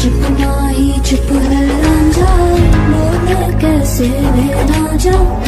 चुप माही चुप है रांझा, बोल कैसे वे ना जा।